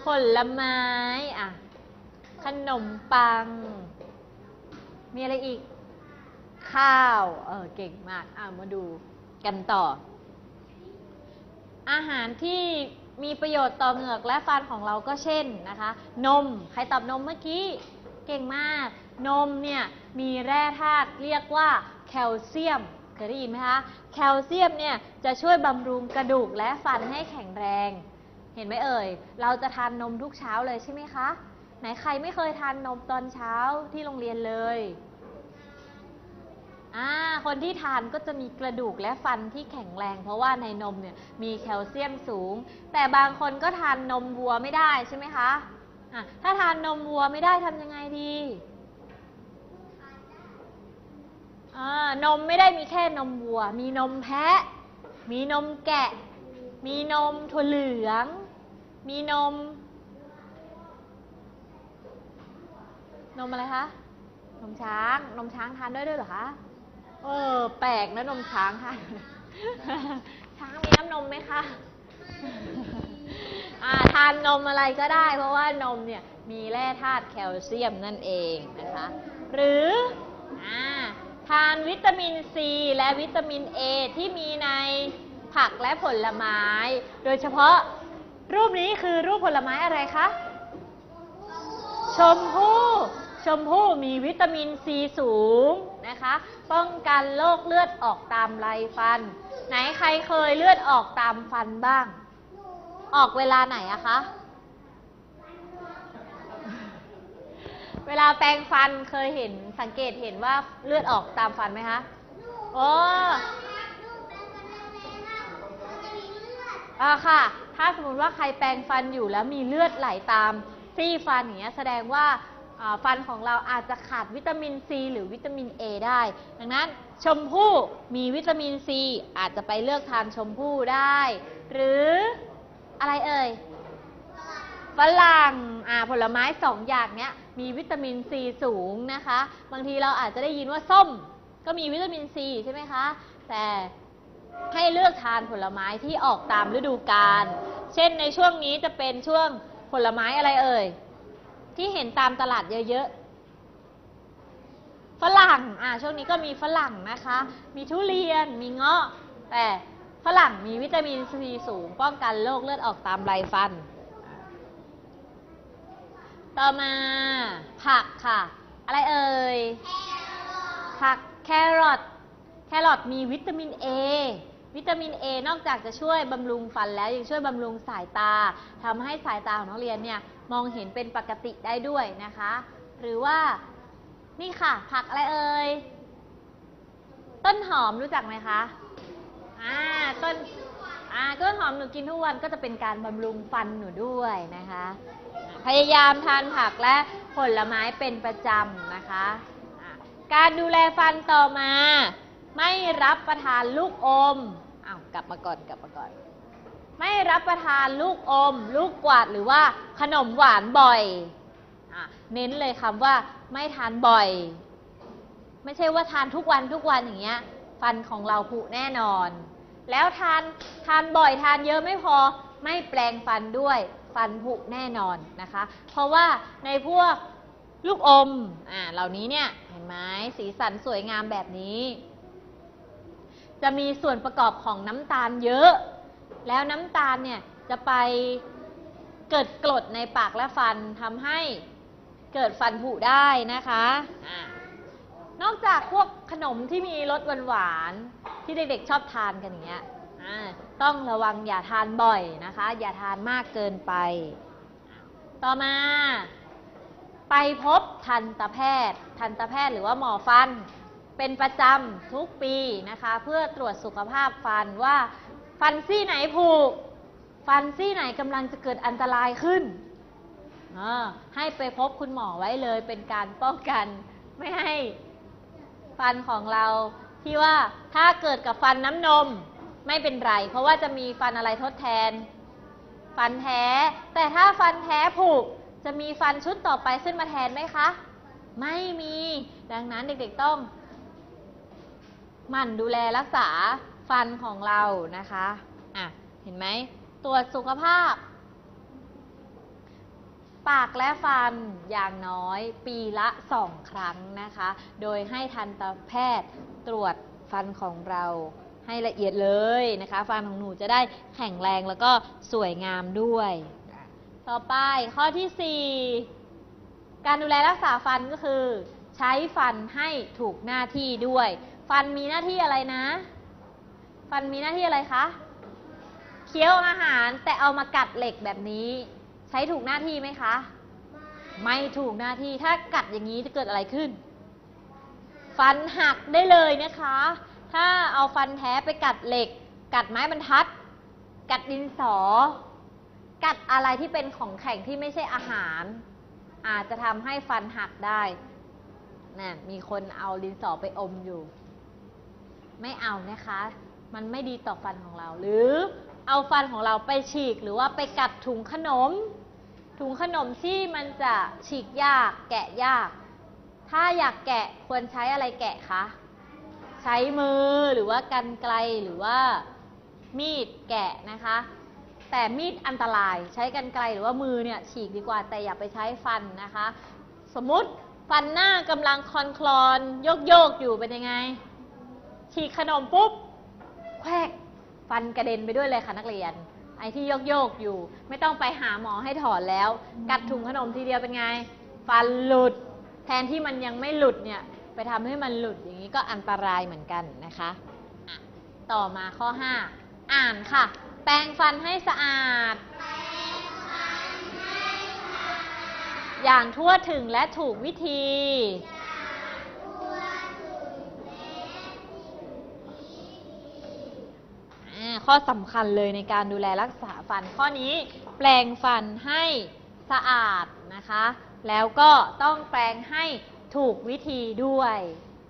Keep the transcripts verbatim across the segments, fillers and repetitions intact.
ลไม้อ่ะขนมปังมีอะไรอีกข้าวเออเก่งมากอ่ะมาดูกันต่ออาหารที่มีประโยชน์ต่อเหงือกและฟันของเราก็เช่นนะคะนมใครตอบนมเมื่อกี้เก่งมากนมเนี่ยมีแร่ธาตุเรียกว่าแคลเซียมเคยได้ยินไหมคะแคลเซียมเนี่ยจะช่วยบำรุงกระดูกและฟันให้แข็งแรงเห็นไหมเอ่ยเราจะทานนมทุกเช้าเลยใช่ไหมคะไหนใครไม่เคยทานนมตอนเช้าที่โรงเรียนเลยอ่าคนที่ทานก็จะมีกระดูกและฟันที่แข็งแรงเพราะว่าในนมเนี่ยมีแคลเซียมสูงแต่บางคนก็ทานนมวัวไม่ได้ใช่ไหมคะอ่ะถ้าทานนมวัวไม่ได้ทำยังไงดีอ่านมไม่ได้มีแค่นมวัวมีนมแพะมีนมแกะมีนมถั่วเหลืองมีนมนมอะไรคะนมช้างนมช้างทานได้ด้วยเหรอคะเออแปลกนะนมช้างค่ะ ช้างมีน้ำนมไหมคะอ่าทานนมอะไรก็ได้เพราะว่านมเนี่ยมีแร่ธาตุแคลเซียมนั่นเองนะคะหรืออ่าทานวิตามินซีและวิตามินเอที่มีในผักและผลไม้โดยเฉพาะรูปนี้คือรูปผลไม้อะไรคะชมพู่ชมพู่มีวิตามินซีสูงนะคะป้องกันโรคเลือดออกตามไรฟันไหนใครเคยเลือดออกตามฟันบ้างออกเวลาไหนอะคะเวลาแปรงฟันเคยเห็นสังเกตเห็นว่าเลือดออกตามฟันไหมคะโอ้อ่าค่ะถ้าสมมติว่าใครแปรงฟันอยู่แล้วมีเลือดไหลตามซี่ฟันอย่างเงี้ยแสดงว่าฟันของเราอาจจะขาดวิตามินซีหรือวิตามินเอได้ดังนั้นชมพู่มีวิตามินซีอาจจะไปเลือกทานชมพู่ได้หรืออะไรเอ่ยฝรั่งอ่าผลไม้สองอย่างเนี้ยมีวิตามินซีสูงนะคะบางทีเราอาจจะได้ยินว่าส้มก็มีวิตามินซีใช่ไหมคะแต่ให้เลือกทานผลไม้ที่ออกตามฤดูกาลเช่นในช่วงนี้จะเป็นช่วงผลไม้อะไรเอ่ยที่เห็นตามตลาดเยอะๆฝรั่งอ่าช่วงนี้ก็มีฝรั่งนะคะมีทุเรียนมีเงาะแต่ฝรั่งมีวิตามินซีสูงป้องกันโรคเลือดออกตามไรฟันต่อมาผักค่ะอะไรเอ่ยผักแครอทแครอทมีวิตามินเอวิตามินเอนอกจากจะช่วยบำรุงฟันแล้วยังช่วยบำรุงสายตาทำให้สายตาของนักเรียนเนี่ยมองเห็นเป็นปกติได้ด้วยนะคะหรือว่านี่ค่ะผักอะไรเอ่ยต้นหอมรู้จักไหมคะอ่าต้นอ่าต้นหอมหนูกินทุกวันก็จะเป็นการบำรุงฟันหนูด้วยนะคะพยายามทานผักและผลไม้เป็นประจำนะคะการดูแลฟันต่อมาไม่รับประทานลูกอมอ้าวกลับมาก่อนกลับมาก่อนไม่รับประทานลูกอมลูกกวาดหรือว่าขนมหวานบ่อยอ่ะเน้นเลยคำว่าไม่ทานบ่อยไม่ใช่ว่าทานทุกวันทุกวันอย่างเงี้ยฟันของเราผุแน่นอนแล้วทานทานบ่อยทานเยอะไม่พอไม่แปรงฟันด้วยฟันผุแน่นอนนะคะเพราะว่าในพวกลูกอมอ่าเหล่านี้เนี่ยเห็นไหมสีสันสวยงามแบบนี้จะมีส่วนประกอบของน้ำตาลเยอะแล้วน้ำตาลเนี่ยจะไปเกิดกรดในปากและฟันทำให้เกิดฟันผุได้นะคะอ่านอกจากพวกขนมที่มีรสหวานๆที่เด็กๆชอบทานกันอย่างเงี้ยต้องระวังอย่าทานบ่อยนะคะอย่าทานมากเกินไปต่อมาไปพบทันตแพทย์ทันตแพทย์หรือว่าหมอฟันเป็นประจำทุกปีนะคะเพื่อตรวจสุขภาพฟันว่าฟันซี่ไหนผุฟันซี่ไหนกำลังจะเกิดอันตรายขึ้นให้ไปพบคุณหมอไว้เลยเป็นการป้องกันไม่ให้ฟันของเราที่ว่าถ้าเกิดกับฟันน้ำนมไม่เป็นไรเพราะว่าจะมีฟันอะไรทดแทนฟันแท้แต่ถ้าฟันแท้ผุจะมีฟันชุดต่อไปขึ้นมาแทนไหมคะไม่มีดังนั้นเด็กๆต้องหมั่นดูแลรักษาฟันของเรานะคะอ่ะเห็นไหมตรวจสุขภาพปากและฟันอย่างน้อยปีละสองครั้งนะคะ โดยให้ทันตแพทย์ตรวจฟันของเราให้ละเอียดเลยนะคะ ฟันของหนูจะได้แข็งแรงแล้วก็สวยงามด้วย ต่อไปข้อที่สี่การดูแลรักษาฟันก็คือใช้ฟันให้ถูกหน้าที่ด้วย ฟันมีหน้าที่อะไรนะ ฟันมีหน้าที่อะไรคะเคี้ยวอาหารแต่เอามากัดเหล็กแบบนี้ใช้ถูกหน้าที่ไหมคะไม่ถูกหน้าที่ถ้ากัดอย่างนี้จะเกิดอะไรขึ้นฟันหักได้เลยนะคะถ้าเอาฟันแท้ไปกัดเหล็กกัดไม้บรรทัดกัดดินสอกัดอะไรที่เป็นของแข็งที่ไม่ใช่อาหารอาจจะทำให้ฟันหักได้น่ะมีคนเอาดินสอไปอมอยู่ไม่เอานะคะมันไม่ดีต่อฟันของเราหรือเอาฟันของเราไปฉีกหรือว่าไปกัดถุงขนมถุงขนมที่มันจะฉีกยากแกะยากถ้าอยากแกะควรใช้อะไรแกะคะใช้มือหรือว่ากรรไกรหรือว่ามีดแกะนะคะแต่มีดอันตรายใช้กรรไกรหรือว่ามือเนี่ยฉีกดีกว่าแต่อย่าไปใช้ฟันนะคะสมมุติฟันหน้ากำลังคลอนคลอนโยกโยกอยู่เป็นยังไงฉีกขนมปุ๊บแควกฟันกระเด็นไปด้วยเลยค่ะนักเรียนไอ้ที่โยกโยกอยู่ไม่ต้องไปหาหมอให้ถอนแล้วกัดถุงขนมทีเดียวเป็นไงฟันหลุดแทนที่มันยังไม่หลุดเนี่ยไปทำให้มันหลุดอย่างนี้ก็อันตรายเหมือนกันนะคะะต่อมาข้อห้าอ่านค่ะแปรงฟันให้สะอาดอย่างทั่วถึงและถูกวิธีข้อสำคัญเลยในการดูแลรักษาฟันข้อนี้แปรงฟันให้สะอาดนะคะแล้วก็ต้องแปรงให้ถูกวิธีด้วย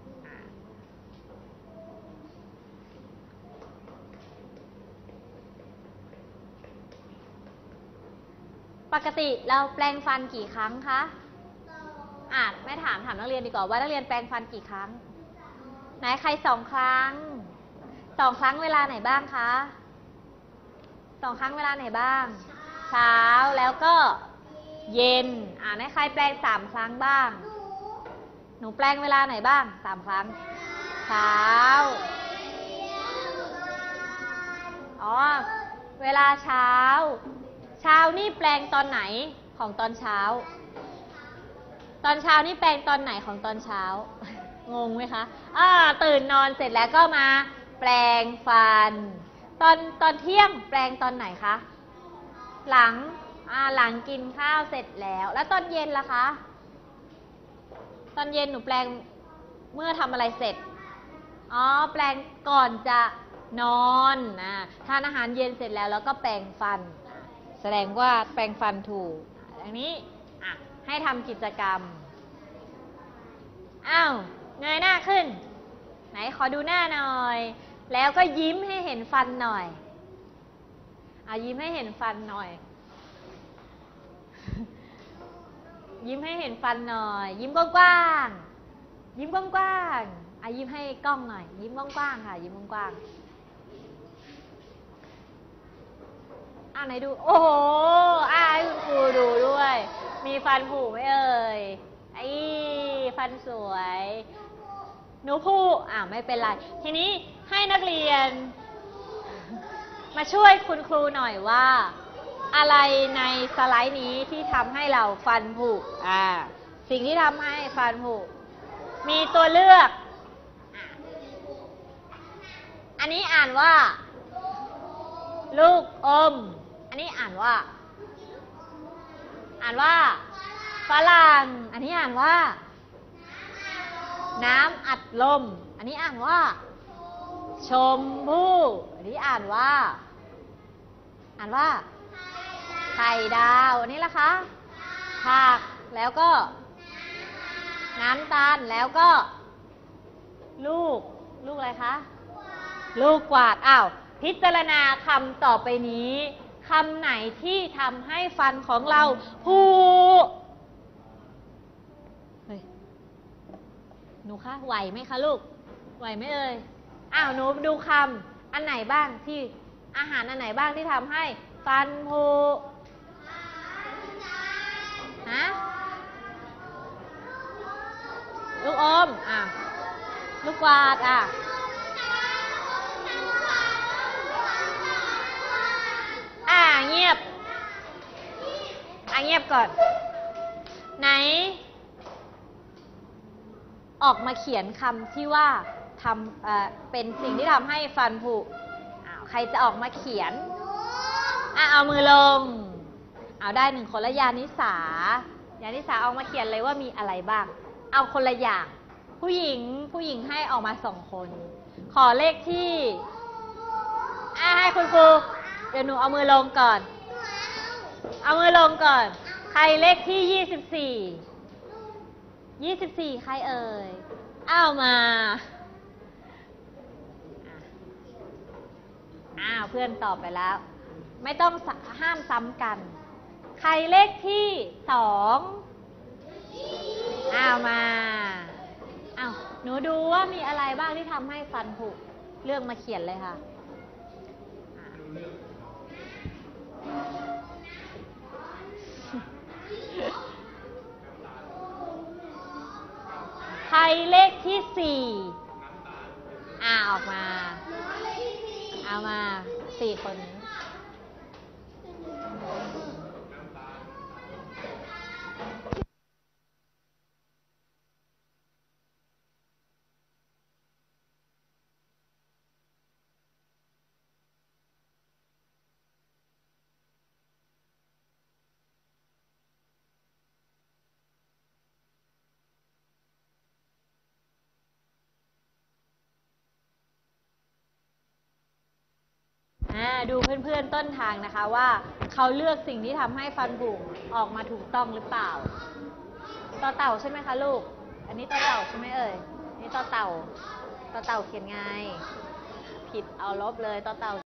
ปกติเราแปรงฟันกี่ครั้งคะอ่ะแม่ถามถามนักเรียนดีกว่าว่านักเรียนแปรงฟันกี่ครั้งไหนใครสองครั้งสองครั้งเวลาไหนบ้างคะสองครั้งเวลาไหนบ้างเช้าแล้วก็เย็นอ่าไหนใครแปรงสามครั้งบ้างหนูแปรงเวลาไหนบ้างสามครั้งเช้าอ๋อเวลาเช้าเช้านี่แปรงตอนไหนของตอนเช้าตอนเช้านี่แปรงตอนไหนของตอนเช้างงไหมคะอ่าตื่นนอนเสร็จแล้วก็มาแปรงฟันตอนตอนเที่ยงแปรงตอนไหนคะหลังอ่าหลังกินข้าวเสร็จแล้วแล้วตอนเย็นล่ะคะตอนเย็นหนูแปรงเมื่อทำอะไรเสร็จอ๋อแปรงก่อนจะนอนนะทานอาหารเย็นเสร็จแล้วแล้วก็แปรงฟันแสดงว่าแปรงฟันถูกอย่างนี้อ่ะให้ทำกิจกรรมอ้าวเงยหน้าขึ้นไหนขอดูหน้าหน่อยแล้วก็ยิ้มให้เห็นฟันหน่อยอ่ะยิ้มให้เห็นฟันหน่อยยิ้มให้เห็นฟันหน่อยยิ้มกว้างๆยิ้มกว้างๆอ่ะยิ้มให้กล้องหน่อยยิ้มกว้างๆค่ะยิ้มกว้างๆอ่ะไหนดูโอ้โหอ่ะให้คุณครูดูด้วยมีฟันผุไหมเอ่ยไอ้ฟันสวยหนูพูอ่าไม่เป็นไรทีนี้ให้นักเรียนมาช่วยคุณครูหน่อยว่าอะไรในสไลด์นี้ที่ทำให้เราฟันผุอ่าสิ่งที่ทำให้ฟันผุมีตัวเลือกอันนี้อ่านว่าลูกอมอันนี้อ่านว่าอ่านว่าฝรั่งอันนี้อ่านว่าน้ำอัดลมอันนี้อ่านว่าชมพู่อันนี้อ่านว่าอ่านว่าไข่ดาวอันนี้ล่ะคะผักแล้วก็น้ำตาลแล้วก็ลูกลูกอะไรคะลูกกวาดอ้าวพิจารณาคำต่อไปนี้คำไหนที่ทำให้ฟันของเราผุเฮ้ยหนูคะไหวไหมคะลูกไหวไหมเอ่ยอ้าวหนูดูคำอันไหนบ้างที่อาหารอันไหนบ้างที่ทำให้ฟันผุกอมอ่ะลูกกวาดอ่ะอ่ะเงียบอ่ะเงียบก่อนไหนออกมาเขียนคำที่ว่าทำเอ่อเป็นสิ่งที่ทำให้ฟันผุอ้าวใครจะออกมาเขียนอ่ะเอามือลงเอาได้หนึ่งคนละยานิสายานิสาออกมาเขียนเลยว่ามีอะไรบ้างเอาคนละอย่างผู้หญิงผู้หญิงให้ออกมาสองคนขอเลขที่อ่ะให้คุณครูเดี๋ยวหนูเอามือลงก่อนเอามือลงก่อนใครเลขที่ยี่สิบสี่ยี่สิบสี่ใครเอ่ยอ้าวมาอ้าวเพื่อนตอบไปแล้วไม่ต้องห้ามซ้ำกันใครเลขที่สองอ้าวมาอ้าวหนูดูว่ามีอะไรบ้างที่ทำให้ฟันผุเลือกมาเขียนเลยค่ะใครเลขที่สี่อ่าออกมาเอามาสี่คนนี้ดูเพื่อนๆต้นทางนะคะว่าเขาเลือกสิ่งที่ทำให้ฟันผุออกมาถูกต้องหรือเปล่าต่อเต่าใช่ไหมคะลูกอันนี้ต่อเต่าใช่ไหมเอ่ยนี่ต่อเต่าต่อเต่าเขียนไงผิดเอาลบเลยต่อเต่า